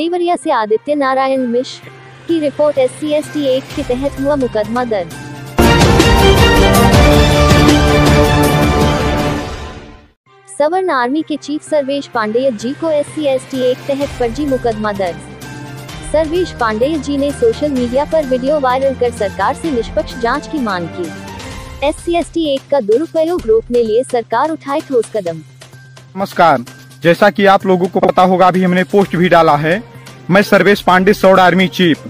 देवरिया से आदित्य नारायण मिश्र की report. SC/ST act के तहत हुआ मुकदमा दर्ज। सवर्ण आर्मी के चीफ सर्वेश पांडेय जी को SC/ST एक्ट तहत फर्जी मुकदमा दर्ज। सर्वेश पांडेय जी ने सोशल मीडिया पर वीडियो वायरल कर सरकार से निष्पक्ष जांच की मांग की। SC/ST एक्ट का दुरुपयोग रोकने लिए सरकार उठाए ठोस कदम। नमस्कार, जैसा कि आप लोगों को पता होगा, अभी हमने पोस्ट भी डाला है। मैं सर्वेश पांडेय, सवर्ण आर्मी चीफ।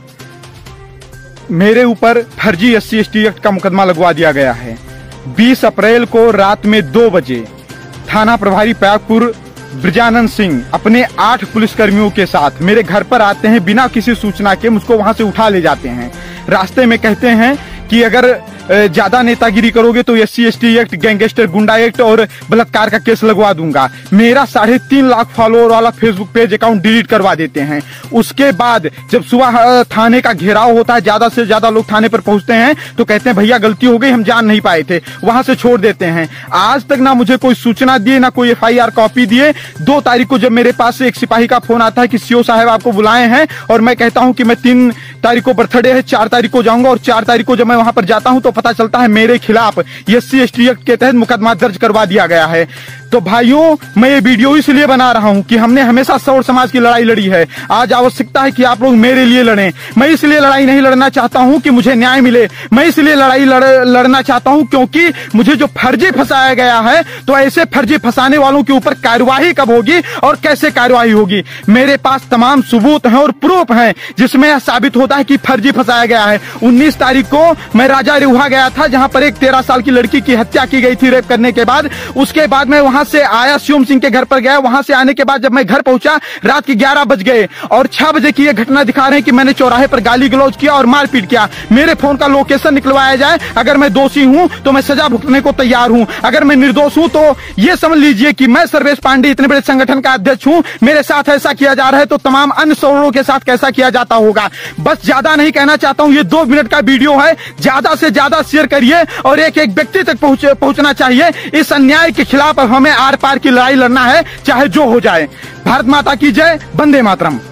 मेरे ऊपर फर्जी SC/ST एक्ट का मुकदमा लगवा दिया गया है। 20 अप्रैल को रात में 2 बजे थाना प्रभारी प्रयागपुर ब्रजानंद सिंह अपने 8 पुलिसकर्मियों के साथ मेरे घर पर आते हैं। बिना किसी सूचना के मुझको वहां से उठा ले जाते हैं। रास्ते में कहते हैं कि अगर ज्यादा नेतागिरी करोगे तो SC/ST एक्ट, गैंगस्टर, गुंडा एक्ट और बलात्कार का केस लगवा दूंगा। मेरा 3.5 लाख फॉलोअर वाला फेसबुक पेज अकाउंट डिलीट करवा देते हैं। उसके बाद जब सुबह थाने का घेराव होता है, ज्यादा से ज्यादा लोग थाने पर पहुंचते हैं, तो कहते हैं भैया गलती हो गई, हम जान नहीं पाए थे, वहां से छोड़ देते हैं। आज तक ना मुझे कोई सूचना दिए, ना कोई FIR कॉपी दिए। 2 तारीख को जब मेरे पास से एक सिपाही का फोन आता है कि CO साहब आपको बुलाए हैं, और मैं कहता हूं कि मैं 3 तारीख को बर्थडे है, 4 तारीख को जाऊंगा, और 4 तारीख को जब मैं वहां पर जाता हूं तो पता चलता है मेरे खिलाफ SC/ST एक्ट के तहत मुकदमा दर्ज करवा दिया गया है। तो भाइयों, मैं ये वीडियो इसलिए बना रहा हूं कि हमने हमेशा सौर समाज की लड़ाई लड़ी है। आज आवश्यकता है कि आप लोग मेरे लिए लड़ें। मैं इसलिए लड़ाई नहीं लड़ना चाहता हूं कि मुझे न्याय मिले, मैं इसलिए लड़ाई लड़ना चाहता हूं क्योंकि मुझे जो फर्जी फंसाया गया है, तो ऐसे फर्जी फंसाने वालों के ऊपर कार्रवाई कब होगी और कैसे कार्रवाई होगी। मेरे पास तमाम सबूत हैं और प्रूफ हैं जिसमें यह साबित होता है कि फर्जी फंसाया गया है। 19 तारीख को मैं राजा रिहा गया था, जहां पर एक 13 साल की लड़की की हत्या की गई थी रेप करने के बाद। उसके बाद मैं वहां से आया, शिवम सिंह के घर पर गया। वहां से आने के बाद जब मैं घर पहुंचा, रात के 11 बज गए, और 6 बजे की यह घटना दिखा रहे हैं कि मैंने चौराहे पर गाली गलौज किया और मारपीट किया। मेरे फोन का लोकेशन निकलवाया जाए। अगर मैं दोषी हूं तो मैं सजा भुगतने को तैयार हूं। अगर मैं निर्दोष हूं तो यह समझ लीजिए कि मैं सर्वेश पांडेय इतने बड़े संगठन का अध्यक्ष हूं। मेरे साथ ऐसा किया जा रहा है तो तमाम अन्य सौरों के साथ कैसा किया जाता होगा। बस ज्यादा नहीं कहना चाहता हूं, ये 2 मिनट का वीडियो है। ज्यादा से ज्यादा शेयर करिए और एक एक व्यक्ति तक पहुंचना चाहिए। इस अन्याय के खिलाफ हमें आर पार की लड़ाई लड़ना है, चाहे जो हो जाए। भारत माता की जय, वंदे मातरम।